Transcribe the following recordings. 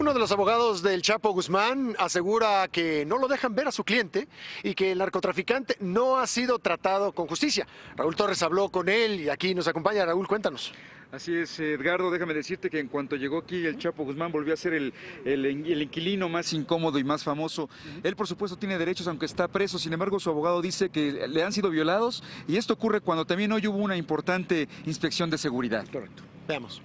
Uno de los abogados del Chapo Guzmán asegura que no lo dejan ver a su cliente y que el narcotraficante no ha sido tratado con justicia. Raúl Torres habló con él y aquí nos acompaña. Raúl, cuéntanos. Así es, Edgardo, déjame decirte que en cuanto llegó aquí el Chapo Guzmán volvió a ser el inquilino más incómodo y más famoso. Él, por supuesto, tiene derechos aunque está preso, sin embargo, su abogado dice que le han sido violados y esto ocurre cuando también hoy hubo una importante inspección de seguridad. Correcto. Veamos.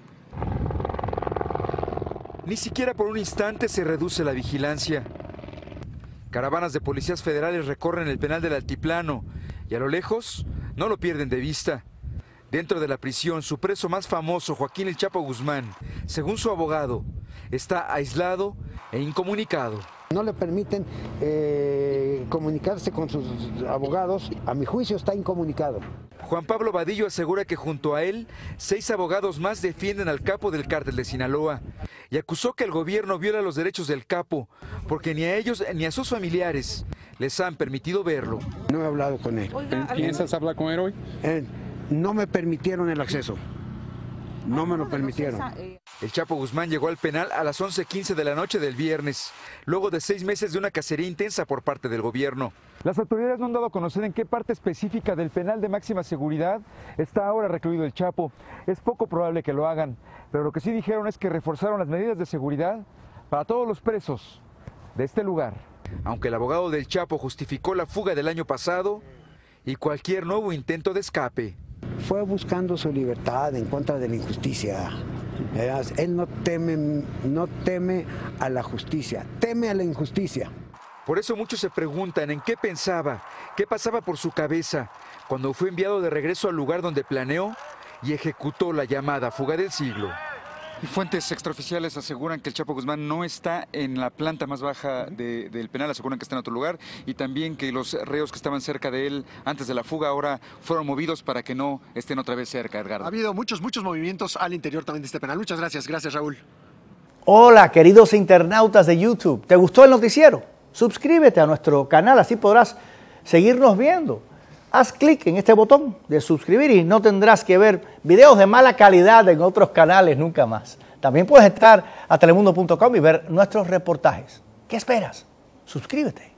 Ni siquiera por un instante se reduce la vigilancia. Caravanas de policías federales recorren el penal del Altiplano y a lo lejos no lo pierden de vista. Dentro de la prisión, su preso más famoso, Joaquín El Chapo Guzmán, según su abogado, está aislado e incomunicado. No le permiten comunicarse con sus abogados. A mi juicio está incomunicado. Juan Pablo Vadillo asegura que junto a él, 6 abogados más defienden al capo del cártel de Sinaloa y acusó que el gobierno viola los derechos del capo porque ni a ellos ni a sus familiares les han permitido verlo. No he hablado con él. ¿Piensas hablar con él hoy? No me permitieron el acceso. No me lo permitieron. El Chapo Guzmán llegó al penal a las 11:15 de la noche del viernes, luego de 6 meses de una cacería intensa por parte del gobierno. Las autoridades no han dado a conocer en qué parte específica del penal de máxima seguridad está ahora recluido el Chapo. Es poco probable que lo hagan, pero lo que sí dijeron es que reforzaron las medidas de seguridad para todos los presos de este lugar. Aunque el abogado del Chapo justificó la fuga del año pasado y cualquier nuevo intento de escape. Fue buscando su libertad en contra de la injusticia. Él no teme a la justicia, teme a la injusticia. Por eso muchos se preguntan en qué pensaba, qué pasaba por su cabeza cuando fue enviado de regreso al lugar donde planeó y ejecutó la llamada fuga del siglo. Y fuentes extraoficiales aseguran que el Chapo Guzmán no está en la planta más baja del penal, aseguran que está en otro lugar y también que los reos que estaban cerca de él antes de la fuga ahora fueron movidos para que no estén otra vez cerca, Edgardo. Ha habido muchos movimientos al interior también de este penal. Muchas gracias. Gracias, Raúl. Hola, queridos internautas de YouTube. ¿Te gustó el noticiero? Suscríbete a nuestro canal, así podrás seguirnos viendo. Haz clic en este botón de suscribir y no tendrás que ver videos de mala calidad en otros canales nunca más. También puedes entrar a telemundo.com y ver nuestros reportajes. ¿Qué esperas? Suscríbete.